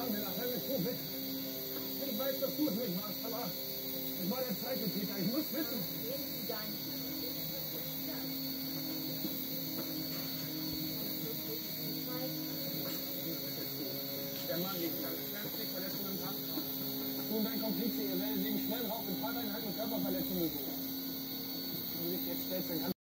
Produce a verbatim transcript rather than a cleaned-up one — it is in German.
fahren wir nachher mit so mit. Ich weiß, dass du es nicht warst, aber es war der zweite Täter. Ich muss wissen. Reden Sie da nicht. Der Mann liegt da. Schwerstlich Verletzung im Krankenhaus. Du und dein Komplize, ihr werdet wegen Schnellrauch in Fahreinheit und Körperverletzung gesucht. Wenn du dich jetzt stellst, dann kannst